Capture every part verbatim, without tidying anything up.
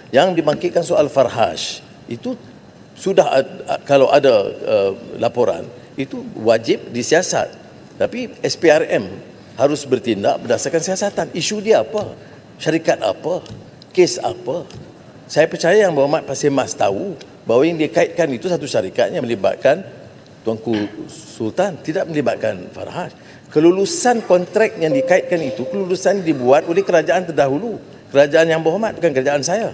Yang dibangkitkan soal Farhaj, itu sudah uh, kalau ada uh, laporan, itu wajib disiasat. Tapi S P R M harus bertindak berdasarkan siasatan. Isu dia apa? Syarikat apa? Kes apa? Saya percaya yang Berhormat Pasir Mas tahu bahawa yang dikaitkan itu satu syarikat yang melibatkan Tuanku Sultan, tidak melibatkan Farhaj. Kelulusan kontrak yang dikaitkan itu, kelulusan dibuat oleh kerajaan terdahulu. Kerajaan yang berhormat, bukan kerajaan saya.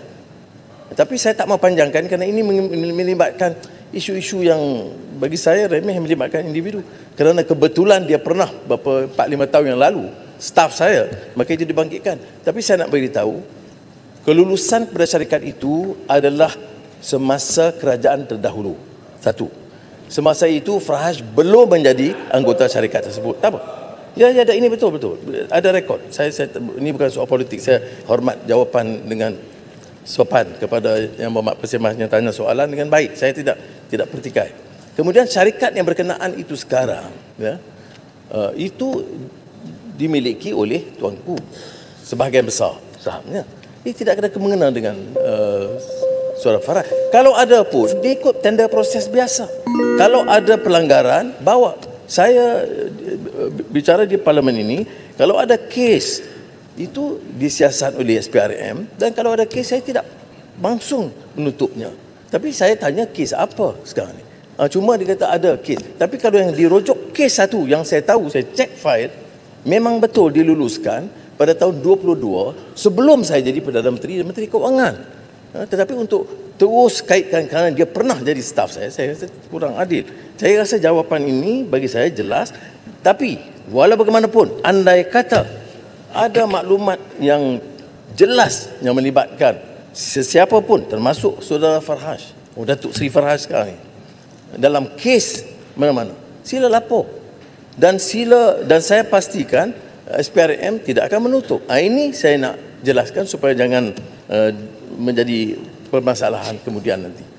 Tapi saya tak mau panjangkan kerana ini melibatkan isu-isu yang bagi saya remeh, melibatkan individu. Kerana kebetulan dia pernah beberapa empat lima tahun yang lalu staf saya, maka itu dibangkitkan. Tapi saya nak beritahu, kelulusan kepada syarikat itu adalah semasa kerajaan terdahulu. Satu. Semasa itu Farhaj belum menjadi anggota syarikat tersebut. Tak apa. Ya, ya, ini betul betul. Ada rekod. Saya, saya ini bukan soal politik. Saya hormat jawapan dengan sopan kepada Yang Berhormat Pasir Mas yang tanya soalan dengan baik. Saya tidak tidak pertikai. Kemudian syarikat yang berkenaan itu sekarang, ya, uh, itu dimiliki oleh tuanku sebahagian besar sahamnya. Ini tidak ada kemengena dengan uh, Saudara Farhaj. Kalau ada pun, dia ikut tender proses biasa. Kalau ada pelanggaran, bawa. Saya bicara di parlimen ini, kalau ada kes, itu disiasat oleh S P R M, dan kalau ada kes, saya tidak langsung menutupnya. Tapi saya tanya kes apa sekarang ni? Cuma dia kata ada kes. Tapi kalau yang dirujuk kes satu, yang saya tahu, saya cek file, memang betul diluluskan pada tahun dua puluh dua, sebelum saya jadi Perdana Menteri dan Menteri Kewangan. Ha, tetapi untuk terus kaitkan kerana dia pernah jadi staf saya, saya rasa kurang adil. Saya rasa jawapan ini bagi saya jelas. Tapi walau bagaimanapun, andai kata ada maklumat yang jelas yang melibatkan sesiapa pun, termasuk Saudara Farhaj, oh, Datuk Seri Farhaj sekarang ni, dalam kes mana-mana, sila lapor. Dan sila, dan saya pastikan S P R M tidak akan menutup. Ha, ini saya nak jelaskan supaya jangan uh, menjadi permasalahan kemudian nanti.